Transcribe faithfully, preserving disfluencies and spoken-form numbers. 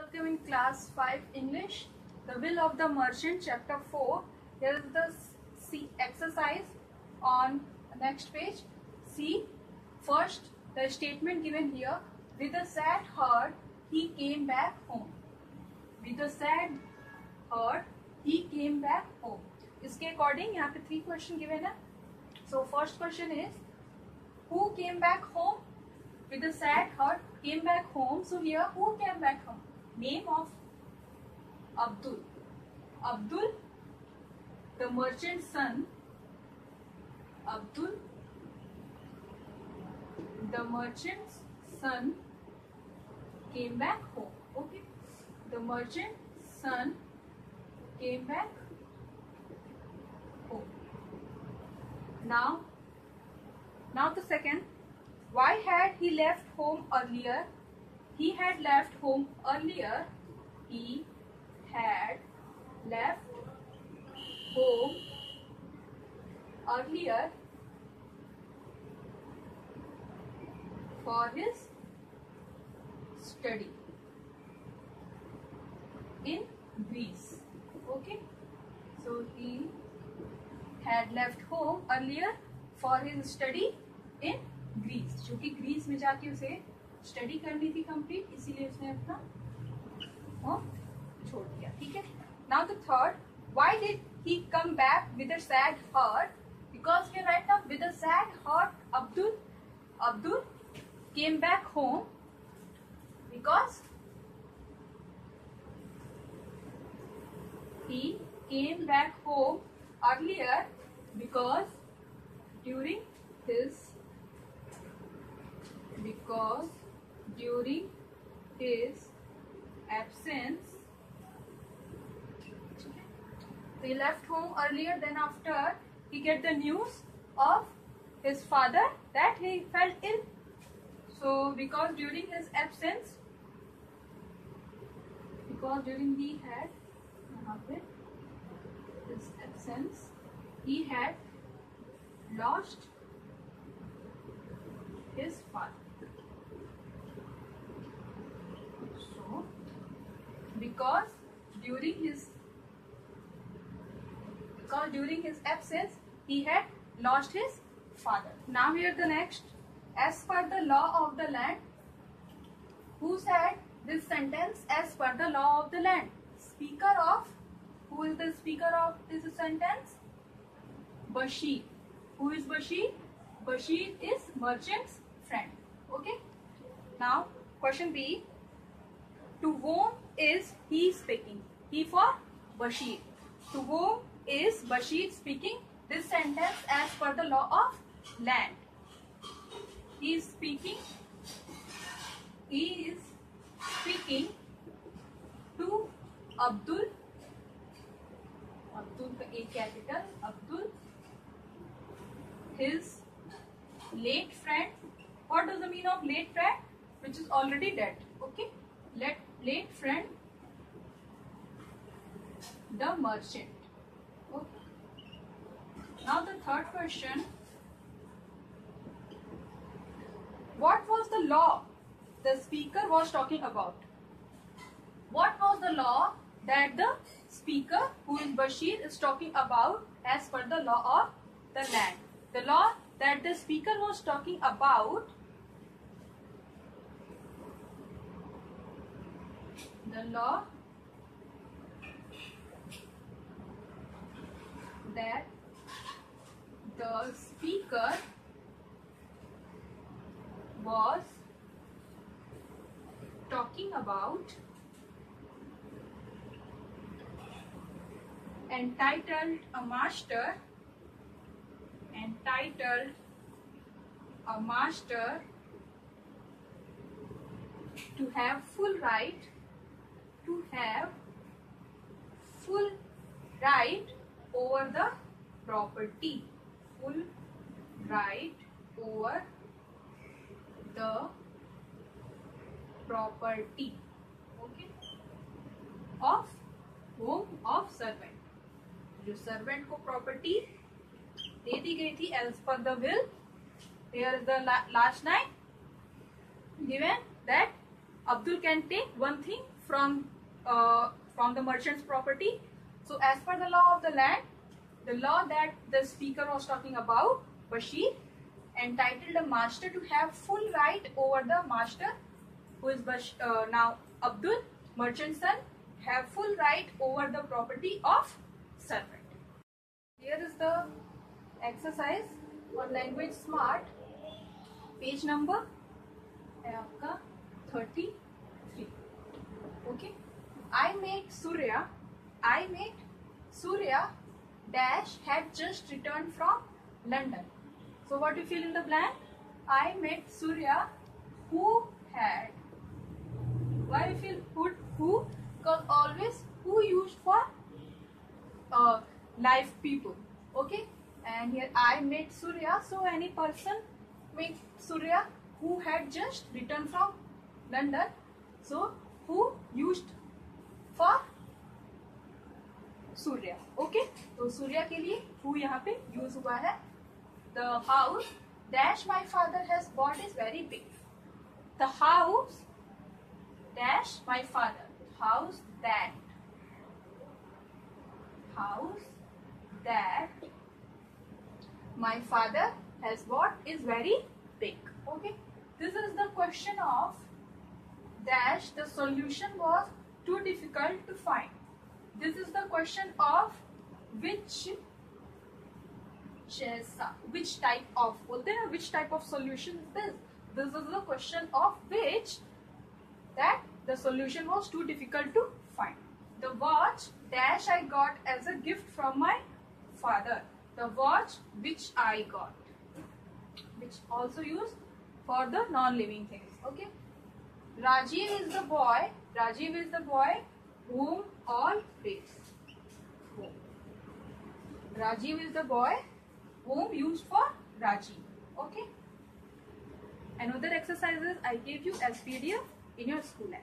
Welcome in class five English, the will of the merchant, chapter four. Here is the C exercise on the next page. See, first the statement given here, with a sad heart he came back home. With a sad heart he came back home. इसके according यहाँ पे three question given है. So first question is, who came back home? With a sad heart came back home. So here, who came back home? Name of Abdul. Abdul, the merchant's son. Abdul, the merchant's son, came back home. Okay. The merchant's son came back home. Now, now the second. Why had he left home earlier? He had left home earlier. He had left home earlier for his study in Greece. Okay. So he had left home earlier for his study in Greece, जो कि Greece में जाके उसे study करनी थी complete, इसीलिए उसने अपना वो छोड़ दिया. ठीक है. Now the third, why did he come back with a sad heart? Because we write now with a sad heart Abdul Abdul came back home because he came back home earlier because during his because during his absence, he left home earlier, then after he get the news of his father that he fell ill. So because during his absence, because during he had his absence, he had lost his father. So, because during his because during his absence he had lost his father. Now here the next. As per the law of the land. Who said this sentence? As per the law of the land. Speaker of. Who is the speaker of this sentence? Bashir. Who is Bashir? Bashir is merchant's friend. Okay. Now question B. To whom is he speaking? He for Bashir. To whom is Bashir speaking this sentence as per the law of land? He is speaking. He is speaking to Abdul. Abdul का A capital. Abdul, his late friend. What does the mean of late friend? Which is already dead. Okay. Let late friend, the merchant. Okay. Now the third question. What was the law the speaker was talking about? What was the law that the speaker, who is Bashir, is talking about as per the law of the land? The law that the speaker was talking about, the law that the speaker was talking about, entitled a master, entitled a master to have full right, to have full right over the property, full right over the property, okay, of whom? Of servant. जो servant को property दे दी गई थी as per the will. Here is the last line given that Abdul can take one thing from uh, from the merchant's property. So as per the law of the land, the law that the speaker was talking about, Bashir entitled a master to have full right over the master, who is Bash, uh, now Abdul, merchant's son, have full right over the property of servant. Here is the exercise on language smart, page number है आपका thirty-three. Okay, I met Surya. I met Surya dash had just returned from London. So what do you fill in the blank? I met Surya who had. Why we feel who? Who? Because always who used for uh, live people. Okay, and here I met Surya. So any person met Surya who had just returned from London. So who used for Surya. Okay, तो सूर्या के लिए who यहाँ पे use हुआ है. The house dash my father has bought is very big. The house dash my father. House that. House that my father has bought is very big. Okay. This is the question of dash. The solution was too difficult to find. This is the question of which which type of बोलते हैं which type of solution is this. This is the question of which that the solution was too difficult to find. The watch dash I got as a gift from my father. The watch which I got, which also used for the non-living things. Okay. Rajiv is the boy. Rajiv is the boy whom all praise. Rajiv is the boy whom used for Rajiv. Okay. Another exercises I gave you as P D F in your school app.